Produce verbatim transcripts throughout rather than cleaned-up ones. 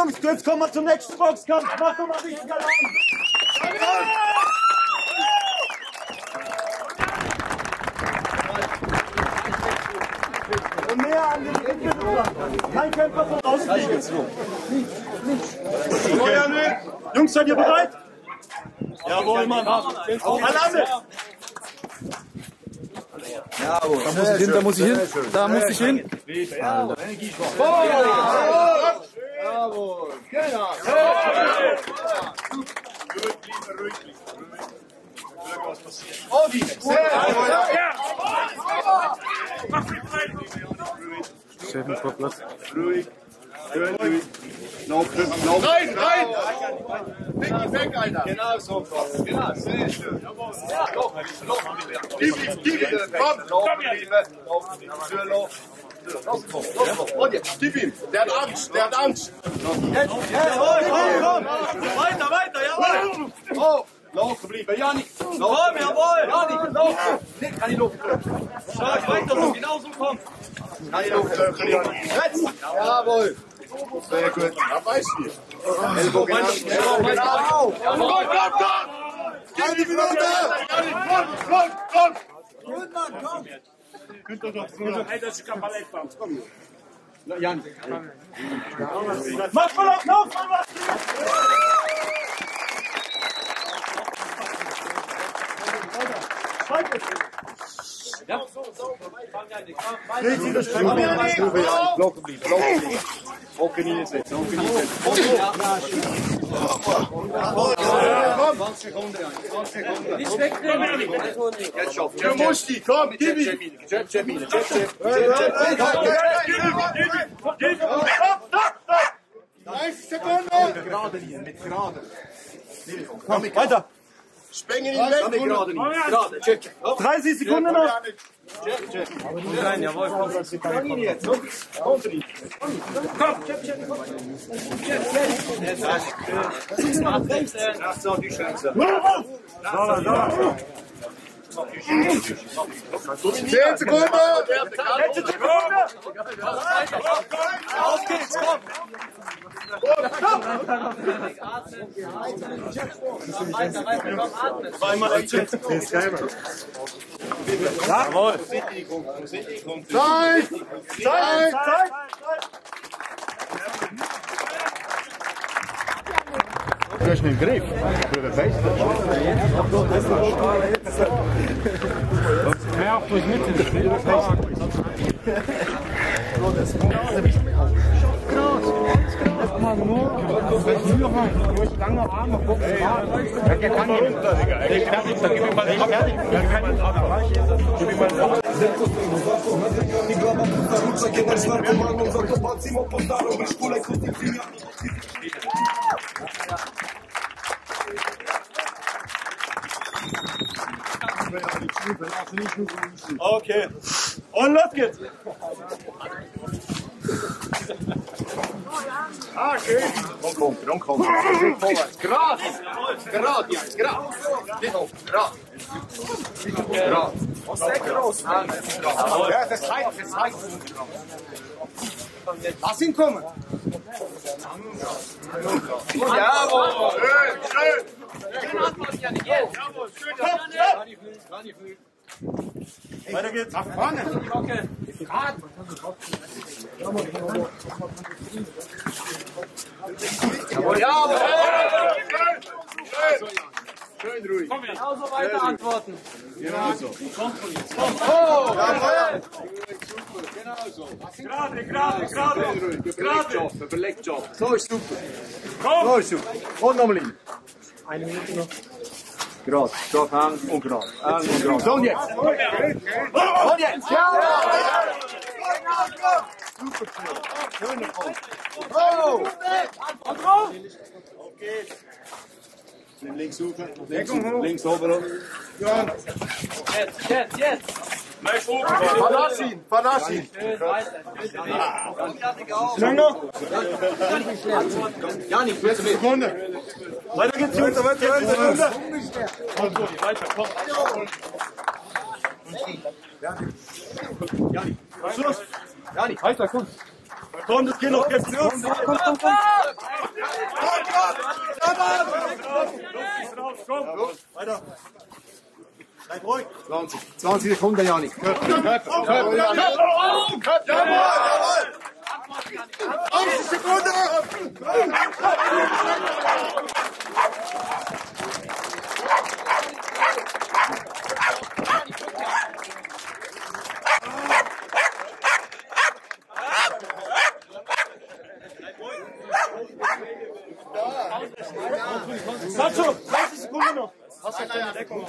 Angst, jetzt kommen wir zum nächsten Boxkampf. Mach doch mal richtig Alarm. Und näher an den Kämpfer. Kein Kämpfer von außen. Okay. Jungs, seid ihr bereit? Jawohl, Mann. Alarme! Jawohl. Da muss ich hin, da muss ich hin. Da muss ich hin. Jawohl. Genau. Steffen vor Platz. Ruhig. Ruhig. Lauf, lauf. Rein, rein! Weg, weg, Alter! Genau so. Genau, sehr schön. Ja, lauf, lauf. Gib ihm, gib ihm. Komm, lauf, lauf, lauf. Lass ihn kommen, lass ihn kommen. Und jetzt, gib ihm. Der hat Angst, der hat Angst. Jetzt, jawohl, komm, komm. Weiter, weiter, jawohl. Oh, laufen bleiben, Janik. Komm, jawohl. Janik, laufen. Nicht, kann ich laufen. Stark, weiter so, genau so, komm. Kann ich laufen, kann ich laufen. Jetzt, jawohl. Sehr gut. Ja, weiß ich. Ellbogen an. Ellbogen an. Komm, komm, komm. Gib die Minute. Komm, komm, komm. Gut, Mann, komm. Könnt ihr doch so. Hey, das ist kein Ballettband. Komm. Jan. Mach mal auf, lauf mal was. Ja, so, so. Dreht sie das Stück. Blocken bleiben, blocken bleiben. Auch genießen, auch genießen. zwanzig Sekunden, zwanzig Sekunden. Nicht wegnehmen. Jetzt schaff. Du musst die, komm, gib ihm. Jab, jab, jab, jab. dreißig Sekunden. Gerade hier, mit gerade. Komm, weiter. Spengen ihn weg. Gerade nicht. Gerade, jab, jab. dreißig Sekunden noch. Jab, jab. Nein, jawohl, komm. Komm ihn jetzt. Komm, komm. Komm, jab, jab. Das ist auch die Chance. zehn Sekunden! Letzte Sekunde! Auf geht's, komm! Zweimal Action. Jawohl! Zeit! Zeit! Zeit! Du hast einen Griff. Für den Fest. Mehr auf durch Mitte. Man nur Tür rein, durch lange Arme, guck mal. Der kann nicht runter, Digga. Der kann nicht, gib ihm mal den fertig. Der kann nicht runter. Gib ihm mal den Okay. Und los geht's! Ah, schön. Komm, komm, komm, komm. Vorwärts. Gerade. Gerade, ja. Gerade. Nicht auf. Gerade. Gerade. Sehr groß. Ja, das heißt, das heißt. Lass ihn kommen. Jawohl. Schön, schön. Schön antworten, Janik. Jawohl, schön. Weiter geht's. Nach vorne. Okay. Gerade. Jawohl, jawohl. Schön. Schön ruhig. Genauso weiter antworten. Genau so. Oh! Jawohl. Genau so. Gerade, gerade, gerade. Überlegt Job, überlegt Job. So ist super. Komm! So ist super. Und nochmal hin. Eine Minute noch. Gerade. Stopp, Hand und gerade. Hand und gerade. So und jetzt. Und jetzt. Ja! Super. Schöner Punkt. Oh! Und drauf! Okay. Nimm links hoch. Links, links oben. Ja. Jetzt, jetzt, jetzt. Verlass ihn, verlass ihn. Länger? Janik, bitte mit. Sekunde. Weiter geht's, Jungs. Weiter, weiter, weiter. Weiter, komm. Janik. Schluss. Janik, weiter, komm. Komm, das geht noch. Jetzt los. Komm, komm, komm. Komm, weiter. Bleib ruhig. zwanzig, zwanzig Sekunden, Janik. Köpfe, Köpfe, Köpfe, Köpfe, jawohl! zwanzig Sekunden! Sancho, dreißig Sekunden noch. Hast du eine Deckung?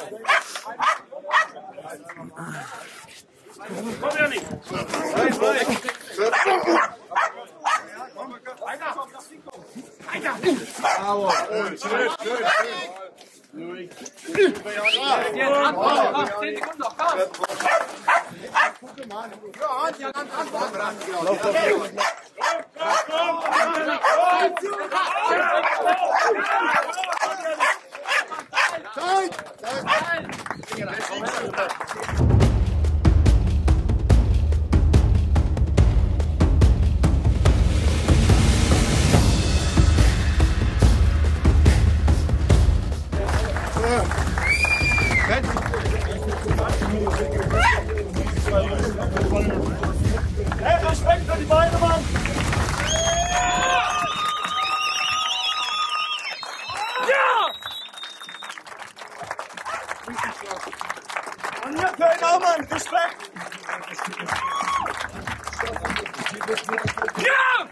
Komm, Janik. Hey, Respekt für die Beine, Mann! Ja! Und hier für ihn auch, Mann! Respekt! Ja!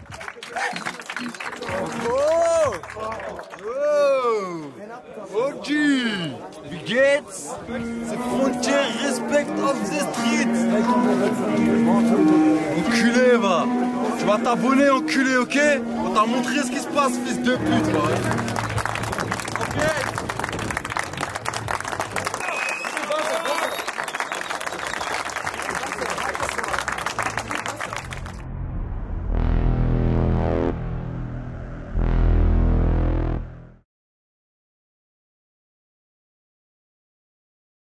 Oh! Oh! Hoodie! Wie geht's? C'est Frontière, Respect of the street! Enculé, va! Tu vas t'abonner, enculé, ok? On t'a montré ce qui se passe, fils de pute, va!